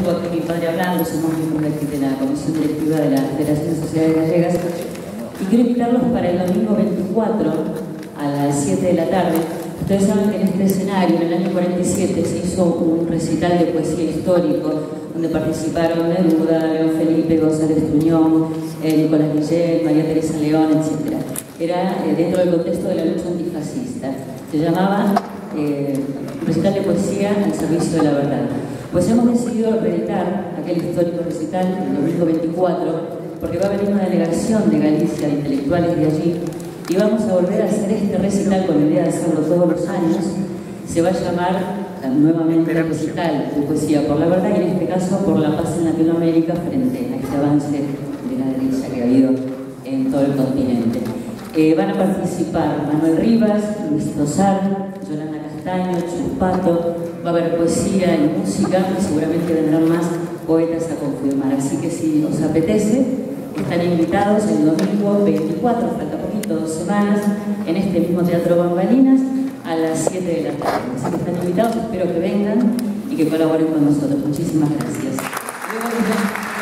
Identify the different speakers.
Speaker 1: tengo aquí a mi padre hablando, somos miembros de la Comisión Directiva de la Federación de Sociedades Gallegas, y quiero invitarlos para el domingo 24 a las 7 de la tarde. Ustedes saben que en este escenario, en el año 47, se hizo un recital de poesía histórico, donde participaron Neruda, León Felipe, González Tuñón, Nicolás Guillén, María Teresa León, etc. Era dentro del contexto de la lucha antifascista. Se llamaba recital de poesía al servicio de la verdad. Pues hemos decidido reeditar aquel histórico recital el domingo 24, porque va a venir una delegación de Galicia, de intelectuales de allí, y vamos a volver a hacer este recital con la idea de hacerlo todos los años. Se va a llamar nuevamente recital de poesía por la verdad, y en este caso por la paz en Latinoamérica, frente a este avance de la derecha que ha habido en todo el continente. Van a participar Manuel Rivas, Luis Tosar, Yolanda Castaño, Chuspato. Va a haber poesía y música, y seguramente vendrán más poetas a confirmar. Así que si os apetece, están invitados el domingo 24, falta poquito, 2 semanas, en este mismo Teatro Bambalinas, a las 7 de la tarde. Así que están invitados, espero que vengan y que colaboren con nosotros. Muchísimas gracias.